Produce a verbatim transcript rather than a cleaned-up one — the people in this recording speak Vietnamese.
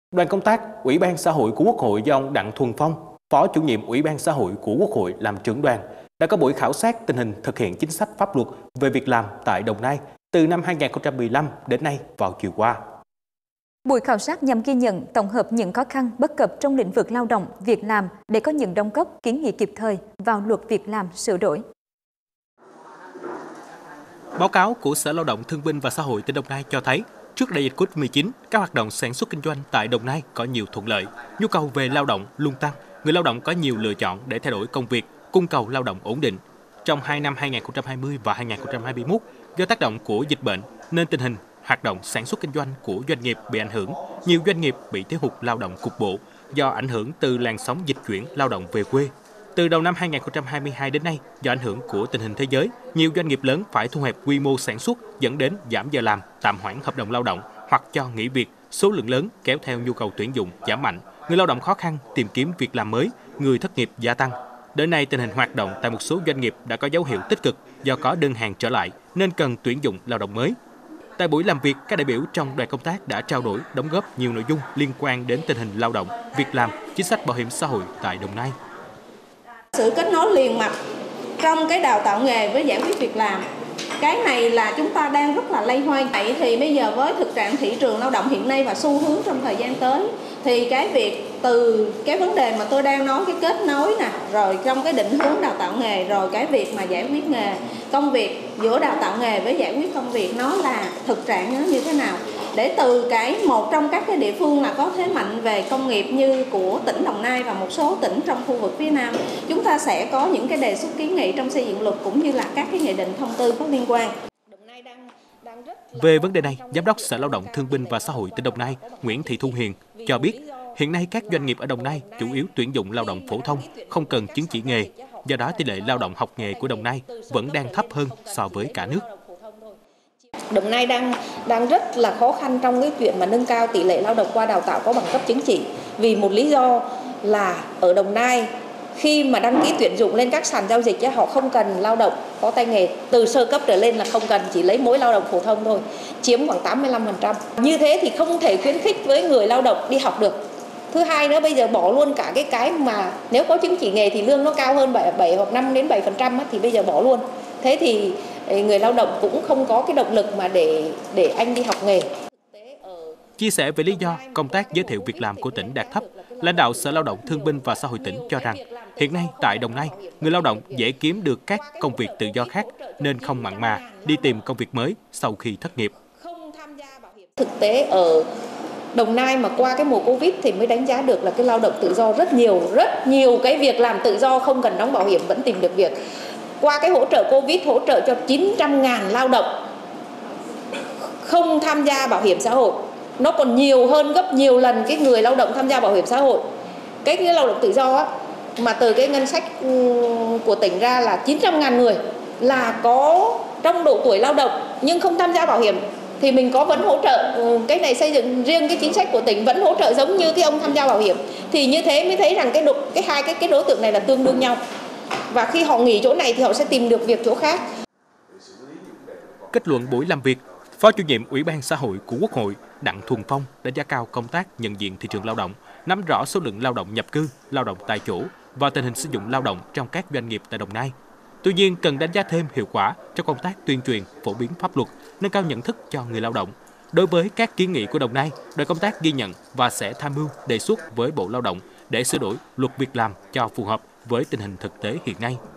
Đoàn công tác Ủy ban Xã hội của Quốc hội do ông Đặng Thuần Phong, Phó chủ nhiệm Ủy ban Xã hội của Quốc hội làm trưởng đoàn, đã có buổi khảo sát tình hình thực hiện chính sách pháp luật về việc làm tại Đồng Nai từ năm hai nghìn không trăm mười lăm đến nay vào chiều qua. Buổi khảo sát nhằm ghi nhận, tổng hợp những khó khăn, bất cập trong lĩnh vực lao động, việc làm để có những đóng góp kiến nghị kịp thời vào luật việc làm sửa đổi. Báo cáo của Sở Lao động Thương binh và Xã hội tỉnh Đồng Nai cho thấy, trước đại dịch Covid mười chín, các hoạt động sản xuất kinh doanh tại Đồng Nai có nhiều thuận lợi, nhu cầu về lao động luôn tăng, người lao động có nhiều lựa chọn để thay đổi công việc, cung cầu lao động ổn định. Trong hai năm hai nghìn không trăm hai mươi và hai nghìn không trăm hai mươi mốt, do tác động của dịch bệnh nên tình hình hoạt động sản xuất kinh doanh của doanh nghiệp bị ảnh hưởng, nhiều doanh nghiệp bị thiếu hụt lao động cục bộ do ảnh hưởng từ làn sóng dịch chuyển lao động về quê. Từ đầu năm hai nghìn không trăm hai mươi hai đến nay, do ảnh hưởng của tình hình thế giới, nhiều doanh nghiệp lớn phải thu hẹp quy mô sản xuất dẫn đến giảm giờ làm, tạm hoãn hợp đồng lao động hoặc cho nghỉ việc, số lượng lớn kéo theo nhu cầu tuyển dụng giảm mạnh, người lao động khó khăn tìm kiếm việc làm mới, người thất nghiệp gia tăng. Đến nay, tình hình hoạt động tại một số doanh nghiệp đã có dấu hiệu tích cực do có đơn hàng trở lại nên cần tuyển dụng lao động mới. Tại buổi làm việc, các đại biểu trong đoàn công tác đã trao đổi, đóng góp nhiều nội dung liên quan đến tình hình lao động, việc làm, chính sách bảo hiểm xã hội tại Đồng Nai. Sự kết nối liền mạch trong cái đào tạo nghề với giải quyết việc làm, cái này là chúng ta đang rất là loay hoay. Vậy thì bây giờ với thực trạng thị trường lao động hiện nay và xu hướng trong thời gian tới, thì cái việc từ cái vấn đề mà tôi đang nói, cái kết nối nè, rồi trong cái định hướng đào tạo nghề, rồi cái việc mà giải quyết nghề, công việc giữa đào tạo nghề với giải quyết công việc, nó là thực trạng nó như thế nào. Để từ cái một trong các cái địa phương là có thế mạnh về công nghiệp như của tỉnh Đồng Nai và một số tỉnh trong khu vực phía Nam, chúng ta sẽ có những cái đề xuất kiến nghị trong xây dựng luật cũng như là các cái nghị định thông tư có liên quan. Về vấn đề này, Giám đốc Sở Lao động Thương binh và Xã hội tỉnh Đồng Nai Nguyễn Thị Thu Hiền cho biết, hiện nay các doanh nghiệp ở Đồng Nai chủ yếu tuyển dụng lao động phổ thông, không cần chứng chỉ nghề. Do đó, tỷ lệ lao động học nghề của Đồng Nai vẫn đang thấp hơn so với cả nước. Đồng Nai đang đang rất là khó khăn trong cái chuyện mà nâng cao tỷ lệ lao động qua đào tạo có bằng cấp chứng chỉ. Vì một lý do là ở Đồng Nai, khi mà đăng ký tuyển dụng lên các sàn giao dịch, họ không cần lao động có tay nghề, từ sơ cấp trở lên là không cần, chỉ lấy mỗi lao động phổ thông thôi, chiếm khoảng tám mươi lăm phần trăm. Như thế thì không thể khuyến khích với người lao động đi học được. Thứ hai nữa, bây giờ bỏ luôn cả cái cái mà nếu có chứng chỉ nghề thì lương nó cao hơn bảy hoặc năm đến bảy phần trăm thì bây giờ bỏ luôn. Thế thì người lao động cũng không có cái động lực mà để để anh đi học nghề. Chia sẻ về lý do công tác giới thiệu việc làm của tỉnh đạt thấp, lãnh đạo Sở Lao động Thương binh và Xã hội tỉnh cho rằng hiện nay tại Đồng Nai, người lao động dễ kiếm được các công việc tự do khác nên không mặn mà đi tìm công việc mới sau khi thất nghiệp. Thực tế ở Đồng Nai mà qua cái mùa Covid thì mới đánh giá được là cái lao động tự do rất nhiều, rất nhiều cái việc làm tự do không cần đóng bảo hiểm vẫn tìm được việc. Qua cái hỗ trợ Covid hỗ trợ cho chín trăm ngàn lao động không tham gia bảo hiểm xã hội. Nó còn nhiều hơn gấp nhiều lần cái người lao động tham gia bảo hiểm xã hội. Cái, cái lao động tự do á, mà từ cái ngân sách của tỉnh ra là chín trăm ngàn người là có trong độ tuổi lao động nhưng không tham gia bảo hiểm. Thì mình có vẫn hỗ trợ, cái này xây dựng riêng cái chính sách của tỉnh vẫn hỗ trợ giống như cái ông tham gia bảo hiểm. Thì như thế mới thấy rằng cái, độ, cái hai cái, cái đối tượng này là tương đương nhau. Và khi họ nghỉ chỗ này thì họ sẽ tìm được việc chỗ khác. Kết luận buổi làm việc, Phó chủ nhiệm Ủy ban Xã hội của Quốc hội Đặng Thuần Phong đánh giá cao công tác nhận diện thị trường lao động, nắm rõ số lượng lao động nhập cư, lao động tại chỗ và tình hình sử dụng lao động trong các doanh nghiệp tại Đồng Nai. Tuy nhiên, cần đánh giá thêm hiệu quả trong công tác tuyên truyền, phổ biến pháp luật, nâng cao nhận thức cho người lao động. Đối với các kiến nghị của Đồng Nai, đoàn công tác ghi nhận và sẽ tham mưu đề xuất với Bộ Lao động để sửa đổi luật việc làm cho phù hợp với tình hình thực tế hiện nay.